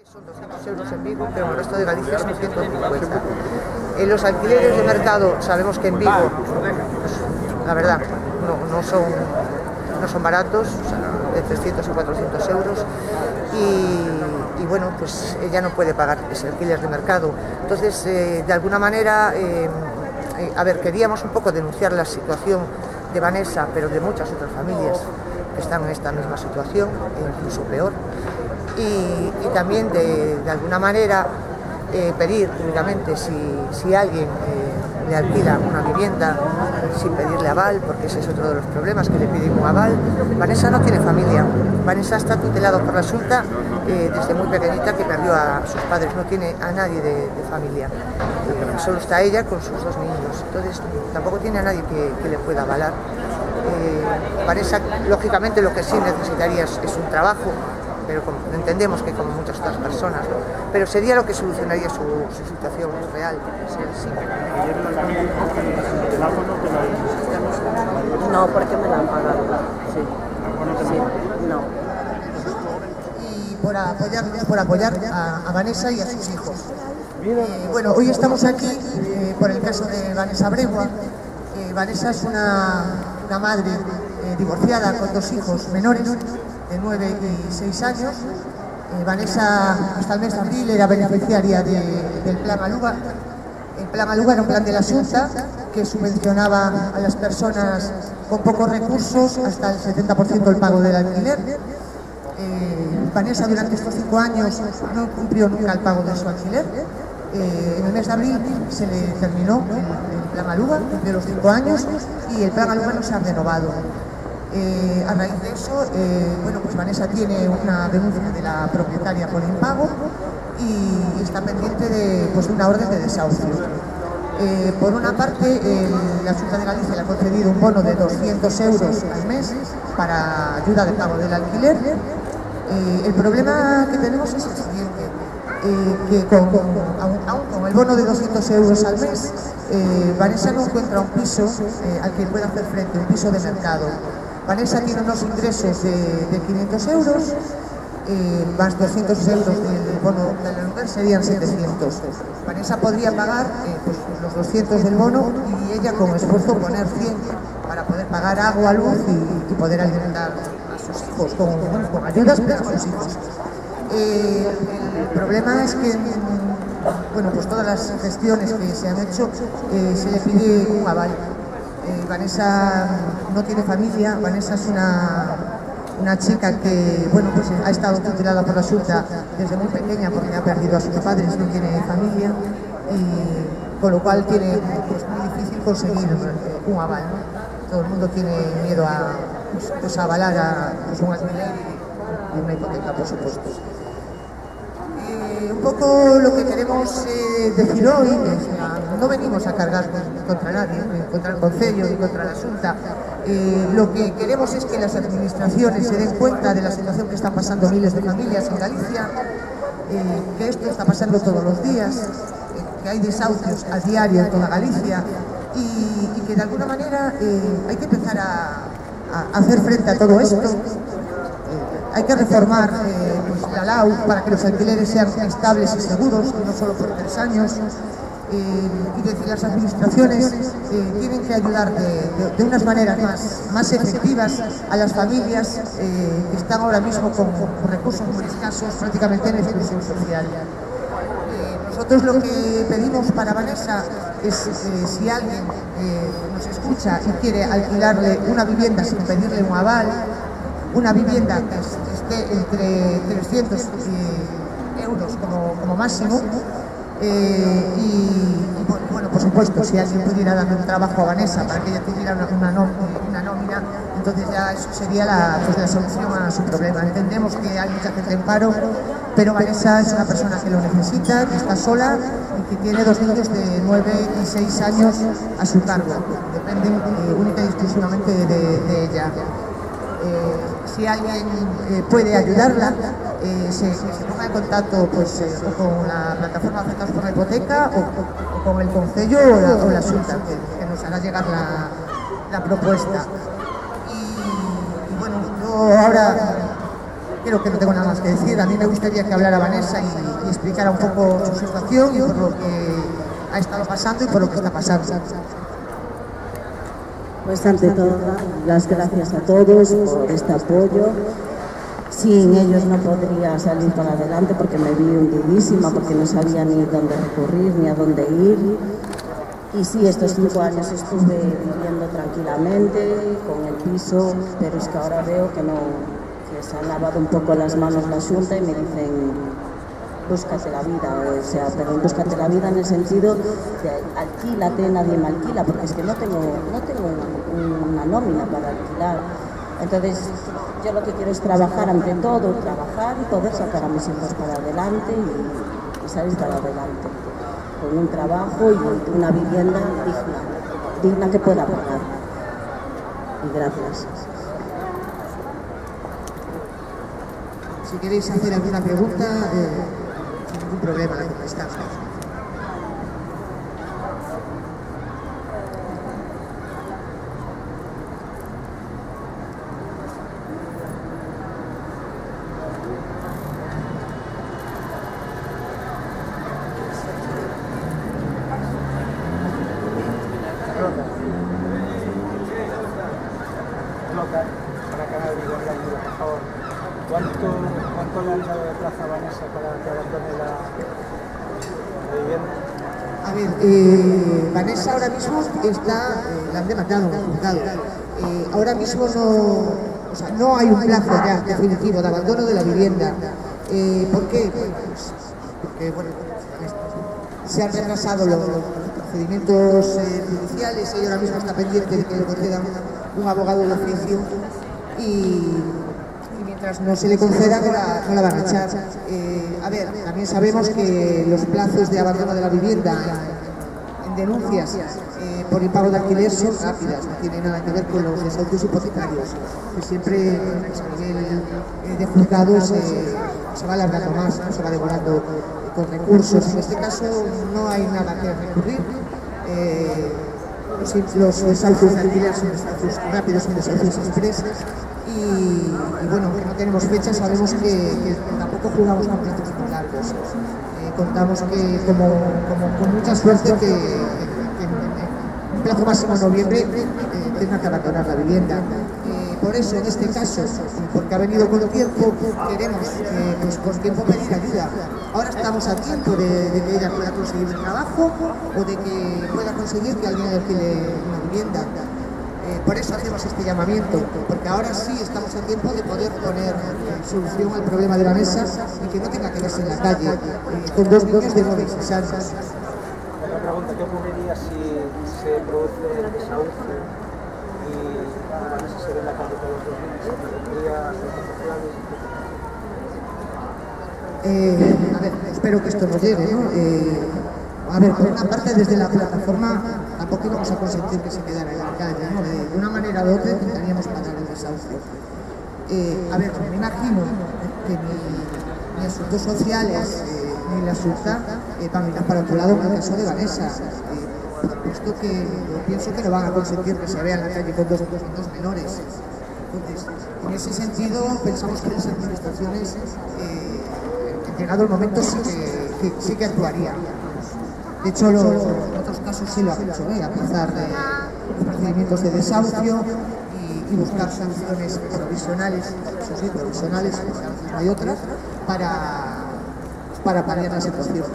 Son 200 euros en Vigo, pero en el resto de Galicia son 150. En los alquileres de mercado sabemos que en Vigo, pues, la verdad, no son baratos, o sea, de 300 o 400 euros. Y bueno, pues ella no puede pagar ese alquiler de mercado. Entonces, de alguna manera, a ver, queríamos un poco denunciar la situación de Vanessa, pero de muchas otras familias que están en esta misma situación, e incluso peor. Y también de alguna manera pedir públicamente si alguien le alquila una vivienda sin pedirle aval, porque ese es otro de los problemas, que le piden un aval. Vanessa no tiene familia, Vanessa está tutelada por la Xunta desde muy pequeñita, que perdió a sus padres, no tiene a nadie de familia, solo está ella con sus dos niños, entonces tampoco tiene a nadie que le pueda avalar. Vanessa, lógicamente, lo que sí necesitaría es un trabajo, pero entendemos que como muchas otras personas, ¿no? Pero sería lo que solucionaría su situación real. Sí. No, porque me la han pagado. Sí, no. Y por apoyar a Vanessa y a sus hijos. Bueno, hoy estamos aquí por el caso de Vanessa Bregua. Vanessa es una madre divorciada con dos hijos menores, de 9 y 6 años. Vanessa hasta el mes de abril era beneficiaria del Plan Aluga. El Plan Aluga era un plan de la Xunta que subvencionaba a las personas con pocos recursos hasta el 70% del pago del alquiler. Vanessa durante estos 5 años no cumplió nunca el pago de su alquiler. En el mes de abril se le terminó el Plan Aluga, cumplió los 5 años y el Plan Aluga no se ha renovado. A raíz de eso, bueno, pues Vanessa tiene una denuncia de la propietaria por impago y está pendiente de una orden de desahucio. Por una parte, la Xunta de Galicia le ha concedido un bono de 200 euros al mes para ayuda de pago del alquiler. El problema que tenemos es el siguiente, que aún con el bono de 200 euros al mes, Vanessa no encuentra un piso al que pueda hacer frente, un piso de mercado. Vanessa tiene unos ingresos de 500 euros, más 200 euros del bono del alquiler serían 700. Vanessa podría pagar pues los 200 del bono y ella con esfuerzo poner 100 para poder pagar agua, luz y poder alimentar a sus hijos con ayudas para sus hijos. El problema es que, bueno, pues todas las gestiones que se han hecho se le pide un aval. Vanessa no tiene familia. Vanessa es una chica que, bueno, pues ha estado tutelada por la Xunta desde muy pequeña porque ha perdido a sus padres, no tiene familia, y con lo cual tiene pues muy difícil conseguir un aval, ¿no? Todo el mundo tiene miedo a avalar a un alquiler y una hipoteca, por supuesto. Un poco lo que queremos decir hoy es no venimos a cargar contra nadie, contra el Concello y contra la Xunta. Lo que queremos es que las administraciones se den cuenta de la situación que están pasando miles de familias en Galicia, que esto está pasando todos los días, que hay desahucios a diario en toda Galicia y que de alguna manera hay que empezar a hacer frente a todo esto. Hay que reformar pues la LAU para que los alquileres sean estables y seguros, no solo por 3 años. Y decir, las administraciones tienen que ayudar de unas maneras más efectivas a las familias que están ahora mismo con recursos muy escasos, prácticamente en exclusión social. Nosotros lo que pedimos para Vanessa es si alguien nos escucha y quiere alquilarle una vivienda sin pedirle un aval, una vivienda que esté entre 300 euros como máximo, y bueno, por supuesto, si alguien pudiera darle un trabajo a Vanessa para que ella tuviera una nómina, entonces ya eso sería la solución a su problema. Entendemos que hay mucha gente en paro, pero Vanessa es una persona que lo necesita, que está sola y que tiene 2 niños de 9 y 6 años a su cargo. Dependen única y exclusivamente de ella. Si alguien puede ayudarla, se ponga en contacto pues, con la plataforma Afectados por la Hipoteca o con el Concello o la Xunta, que nos hará llegar la propuesta. Y bueno, yo ahora creo que no tengo nada más que decir. A mí me gustaría que hablara Vanessa y explicara un poco su situación y por lo que ha estado pasando y por lo que está pasando. Pues ante todo, las gracias a todos por este apoyo. Sin ellos no podría salir para adelante porque me vi hundidísima, porque no sabía ni dónde recurrir ni a dónde ir. Y sí, estos 5 años estuve viviendo tranquilamente con el piso, pero es que ahora veo que no, que se han lavado un poco las manos la Xunta y me dicen búscate la vida, o sea, pero búscate la vida en el sentido de alquílate, nadie me alquila, porque es que no tengo una nómina para alquilar. Entonces, yo lo que quiero es trabajar ante todo, trabajar y poder sacar a mis hijos para adelante y salir para adelante, con un trabajo y una vivienda digna que pueda pagar. Y gracias. Si queréis hacer alguna pregunta, sin ningún problema la contestamos. Para Canal Vivienda, por favor. ¿Cuánto le han dado de plaza a Vanessa para que abandone la vivienda? A ver, Vanessa ahora mismo está, la han demandado en el juzgado. Ahora mismo no hay un plazo ya definitivo de abandono de la vivienda. ¿Por qué? Pues porque, bueno, se han retrasado los procedimientos judiciales y ahora mismo está pendiente de que le concedan un abogado de oficio y mientras no se le conceda no la van a echar. A ver, también sabemos que los plazos de abandono de la vivienda en denuncias por impago de alquiler son rápidas, no tiene nada que ver con los desahucios hipotecarios, que siempre a nivel de juzgado se va alargando más, se va demorando con recursos. En este caso no hay nada que recurrir. Los desahucios de alquiler son desahucios rápidos, son desahucios express y bueno, aunque no tenemos fecha, sabemos que tampoco jugamos con plazos muy largos. Contamos que con mucha suerte que en un plazo máximo de noviembre tenga que abandonar la vivienda. Por eso, en este caso, porque ha venido con tiempo, queremos pues, con tiempo pedir ayuda. Ahora estamos a tiempo de que ella pueda conseguir un trabajo o de que pueda conseguir que alguien alquile una vivienda. Por eso hacemos este llamamiento, porque ahora sí estamos a tiempo de poder poner solución al problema de Vanessa y que no tenga que verse en la calle con 2 niños de 9 y 6 años. Otra pregunta, ¿qué ocurriría si se produce el desahucio y Vanessa se ve en la calle todos los días? ¿Tendría servicios sociales? A ver, espero que esto nos llegue, ¿no? A ver, por una parte, desde la plataforma tampoco íbamos a consentir que se quedara en la calle, ¿no? De una manera u otra intentaríamos parar el desahucio. A ver, me imagino que ni asuntos sociales ni la Xunta van a mirar para otro lado en el caso de Vanessa. Puesto que yo pienso que no van a consentir que se vea en la calle con dos menores. Entonces, en ese sentido, pensamos que las administraciones, llegado el momento, sí que actuarían. De hecho, en otros casos sí lo han hecho, aplazar los procedimientos de desahucio y buscar soluciones provisionales, eso sí, provisionales, porque a veces no hay otras, para paliar la situación.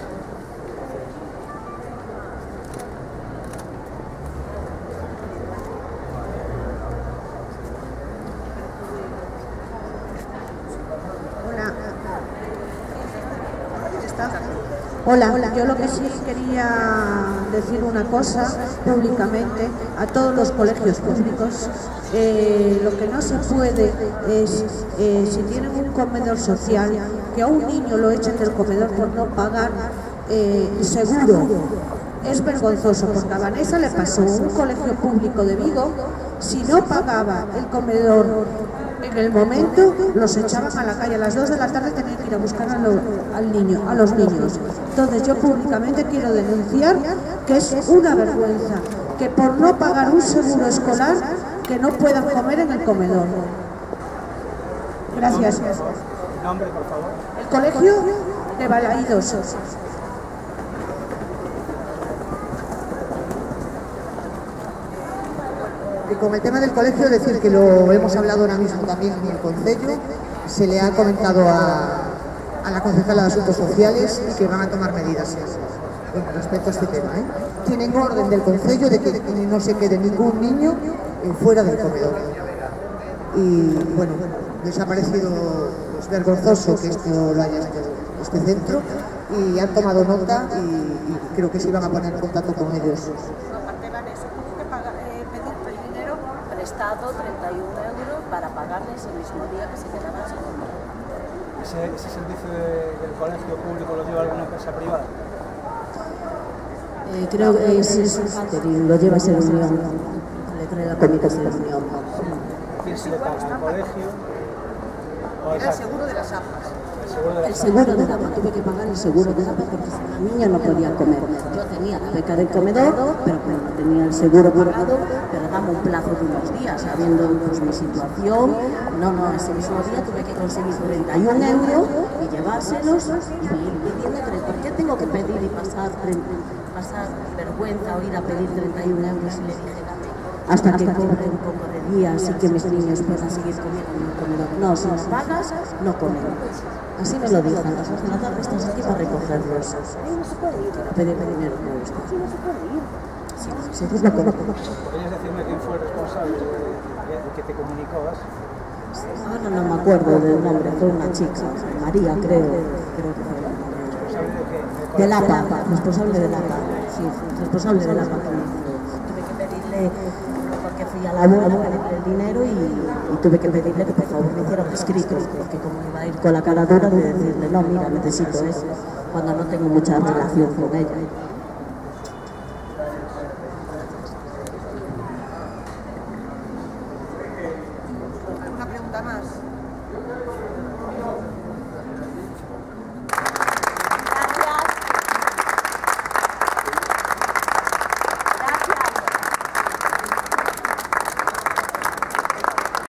Hola, yo lo que sí quería decir una cosa públicamente a todos los colegios públicos. Lo que no se puede es, si tienen un comedor social, que a un niño lo echen del comedor por no pagar seguro. Es vergonzoso, porque a Vanessa le pasó un colegio público de Vigo, si no pagaba el comedor en el momento, los echaban a la calle. A las 2 de la tarde tenían que ir a buscar a los niños. Entonces yo públicamente quiero denunciar que es una vergüenza que por no pagar un seguro escolar que no puedan comer en el comedor. Gracias. Nombre, por favor. El colegio de Balaídos. Y con el tema del colegio, decir que lo hemos hablado ahora mismo también en el Concello, se le ha comentado a la concejala de Asuntos Sociales y que van a tomar medidas respecto a este tema. Tienen orden del Concello de que no se quede ningún niño fuera del comedor. Y bueno, les ha parecido pues, vergonzoso que esto lo haya hecho este centro y han tomado nota y creo que se iban a poner en contacto con ellos. Aparte van eso, tienen que pagar, pedir el dinero prestado, 31 euros, para pagarles el mismo día que se quedaban sin comer. ¿Ese servicio del colegio público lo lleva alguna empresa privada? Creo que es catering, lo lleva ese Unión, le trae la comida de la Unión. ¿Quién se le paga? ¿El colegio? Era el seguro de las APAs. El seguro de la tuve que pagar el seguro de la porque la niña no podía comer. Yo tenía la beca del comedor, pero como no tenía el seguro pagado, pero dame un plazo de unos días, sabiendo pues, mi situación. Ese mismo día tuve que conseguir 31 euros y llevárselos y ir pidiendo, ¿por qué tengo que pedir y pasar vergüenza o ir a pedir 31 euros y le dije, dame hasta que cobre un poco de días y que mis niños puedan seguir comiendo en el comedor? No, si no pagas, no comemos. Así me lo dijo, a las 2 de la tarde estás aquí para recogerlos. No se puede ir a pedir dinero, no gusta. Sí, no se puede ir. Sí, seguro que no. ¿Podrías decirme quién fue el responsable que te comunicó eso? Ahora no me acuerdo del nombre, fue una chica, María creo que fue el nombre. ¿Responsable de qué? Del APA, responsable del APA, sí, responsable del APA. Tuve que pedirle, porque fui a la abuela a pedirle el dinero y tuve que pedirle que por favor me hiciera un escrito, porque como iba a ir con la cara dura de decirle, no, mira, necesito eso, cuando no tengo mucha relación con ella.